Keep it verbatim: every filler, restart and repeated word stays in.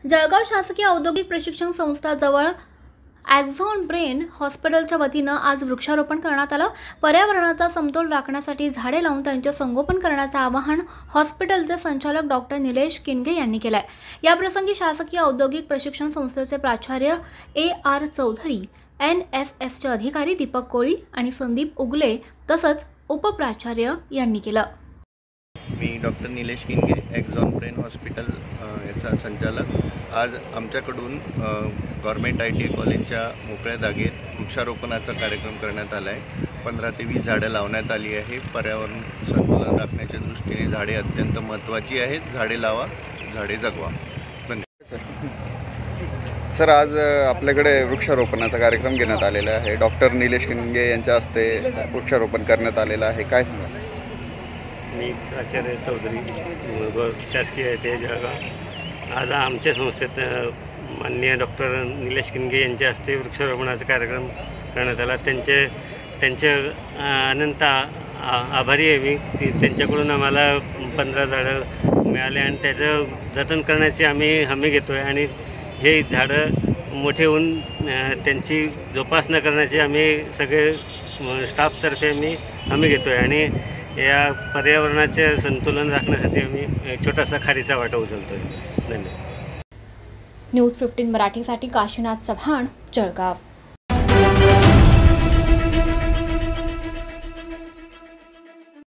जळगाव शासकीय औद्योगिक प्रशिक्षण संस्था जवळ ॲक्झॉन ब्रेन हॉस्पिटलच्या वतीनं आज वृक्षारोपण करण्यात आलं। पर्यावरणाचा समतोल राखण्यासाठी झाडे लावून त्यांचे संगोपन करण्याचं आवाहन हॉस्पिटलचे संचालक डॉक्टर निलेश किनगे यांनी केलं आहे। या प्रसंगी शासकीय औद्योगिक प्रशिक्षण संस्थेचे प्राचार्य A R Chaudhari, N S एसचे अधिकारी दीपक कोळी आणि संदीप उगले तसंच उपप्राचार्य यांनी केलं। मी doctor Nilesh Kinage, Axon brain hospital याचा संचालक। आज आमच्याकडून गव्हर्मेंट आय टी कॉलेजच्या मोकळ्या जागेत वृक्षारोपणाचा कार्यक्रम करण्यात आला आहे। पंधरा ते वीस झाडं लावण्यात आली आहे। पर्यावरण संतुलन राखण्याच्या दृष्टीने झाडे अत्यंत महत्त्वाची आहेत। झाडे लावा, झाडे जगवा। धन्यवाद सर। आज आपल्याकडे वृक्षारोपणाचा कार्यक्रम घेण्यात आलेला आहे। डॉक्टर निलेश किनगे यांच्या हस्ते वृक्षारोपण करण्यात आलेलं आहे, काय सांगा? मी प्राचार्य चौधरी, शासकीय ते जळगाव। आज आमच्या संस्थेत माननीय डॉक्टर निलेश किनगे यांच्या हस्ते वृक्षारोपणाचा कार्यक्रम करण्यात आला। त्यांचे त्यांचे अनंत आभारी आहे मी की त्यांच्याकडून आम्हाला पंधरा झाडं मिळाले आणि त्याचं जतन करण्याची आम्ही हमी घेतो आहे आणि हे झाडं मोठे होऊन त्यांची जोपासना करण्याची आम्ही सगळे स्टाफतर्फे आम्ही हमी घेतो आहे आणि या पर्यावरणाचे संतुलन राखण्यासाठी आम्ही छोटासा खारीचा वाटा उचलतो आहे। धन्यवाद। न्यूज फिफ्टीन मराठीसाठी काशीनाथ चव्हाण, जळगाव।